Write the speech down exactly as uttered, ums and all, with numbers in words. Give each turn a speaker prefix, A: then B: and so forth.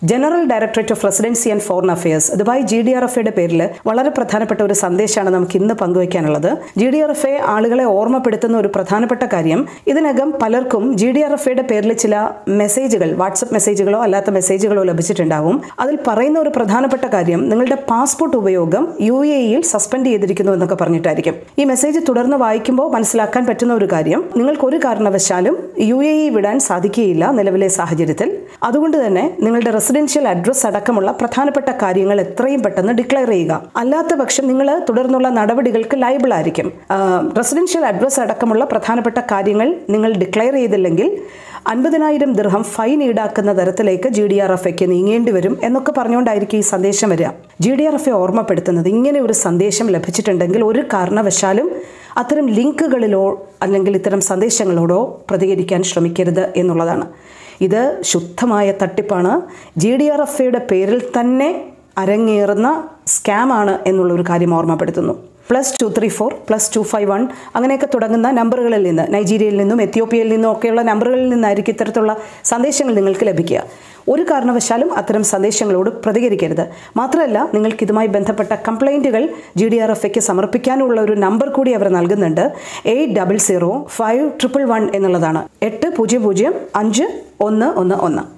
A: General directorate of residency and foreign affairs Dubai G D R F എയുടെ പേരിൽ വളരെ പ്രധാനപ്പെട്ട ഒരു സന്ദേശമാണ് നമുക്ക് ഇന്ന് പങ്കുവയ്ക്കാനുള്ളത്. G D R F A ആളുകളെ ഓർമ്മപ്പെടുത്തുന്ന ഒരു പ്രധാനപ്പെട്ട കാര്യം, ഇതിനകം പലർക്കും ജി ഡി ആർ എഫ് എയുടെ പേരിൽ ചില മെസ്സേജുകൾ, വാട്സപ്പ് മെസ്സേജുകളോ അല്ലാത്ത മെസ്സേജുകളോ ലഭിച്ചിട്ടുണ്ടാവും. അതിൽ പറയുന്ന ഒരു പ്രധാനപ്പെട്ട കാര്യം, നിങ്ങളുടെ പാസ്പോർട്ട് ഉപയോഗം യു എ ഇയിൽ സസ്പെൻഡ് ചെയ്തിരിക്കുന്നു എന്നൊക്കെ പറഞ്ഞിട്ടായിരിക്കും. ഈ മെസ്സേജ് തുടർന്ന് വായിക്കുമ്പോൾ മനസ്സിലാക്കാൻ പറ്റുന്ന ഒരു കാര്യം, നിങ്ങൾക്ക് ഒരു കാരണവശാലും യു എ ഇ വിടാൻ സാധിക്കുകയില്ല നിലവിലെ സാഹചര്യത്തിൽ. അതുകൊണ്ട് തന്നെ നിങ്ങളുടെ റെസിഡൻഷ്യൽ അഡ്രസ് അടക്കമുള്ള പ്രധാനപ്പെട്ട കാര്യങ്ങൾ എത്രയും പെട്ടെന്ന് ഡിക്ലെയർ ചെയ്യുക. അല്ലാത്ത പക്ഷം നിങ്ങൾ തുടർന്നുള്ള നടപടികൾക്ക് ലയബിൾ ആയിരിക്കും. റെസിഡൻഷ്യൽ അഡ്രസ് അടക്കമുള്ള പ്രധാനപ്പെട്ട കാര്യങ്ങൾ നിങ്ങൾ ഡിക്ലെയർ ചെയ്തില്ലെങ്കിൽ അൻപതിനായിരം ദിർഹം ഫൈൻ ഈടാക്കുന്ന തരത്തിലേക്ക് ജി ഡി ആർ എഫ് എക്ക് നീങ്ങേണ്ടി വരും എന്നൊക്കെ പറഞ്ഞുകൊണ്ടായിരിക്കും ഈ സന്ദേശം വരിക. G D R F A ഓർമ്മപ്പെടുത്തുന്നത്, ഇങ്ങനെ ഒരു സന്ദേശം ലഭിച്ചിട്ടുണ്ടെങ്കിൽ ഒരു കാരണവശാലും അത്തരം ലിങ്കുകളിലോ അല്ലെങ്കിൽ ഇത്തരം സന്ദേശങ്ങളോടോ പ്രതികരിക്കാൻ ശ്രമിക്കരുത് എന്നുള്ളതാണ്. ഇത് ശുദ്ധമായ തട്ടിപ്പാണ്. ജി ഡി ആർ എഫ് എയുടെ പേരിൽ തന്നെ അരങ്ങേറുന്ന സ്കാമാണ് എന്നുള്ളൊരു കാര്യം ഓർമ്മപ്പെടുത്തുന്നു. Plus two three four plus two five one അങ്ങനെയൊക്കെ തുടങ്ങുന്ന നമ്പറുകളിൽ നിന്ന്, നൈജീരിയയിൽ നിന്നും എത്യോപ്യയിൽ നിന്നും ഒക്കെയുള്ള നമ്പറുകളിൽ നിന്നായിരിക്കും ഇത്തരത്തിലുള്ള സന്ദേശങ്ങൾ നിങ്ങൾക്ക് ലഭിക്കുക. ഒരു കാരണവശാലും അത്തരം സന്ദേശങ്ങളോട് പ്രതികരിക്കരുത്. മാത്രമല്ല, നിങ്ങൾക്ക് ഇതുമായി ബന്ധപ്പെട്ട കംപ്ലൈൻറ്റുകൾ ജി ഡി ആർ എഫ് എക്ക് സമർപ്പിക്കാനുള്ള ഒരു നമ്പർ കൂടി അവർ നൽകുന്നുണ്ട്. Eight double zero five triple one എന്നുള്ളതാണ്. എട്ട് പൂജ്യം പൂജ്യം അഞ്ച് ഒന്ന് ഒന്ന് ഒന്ന്.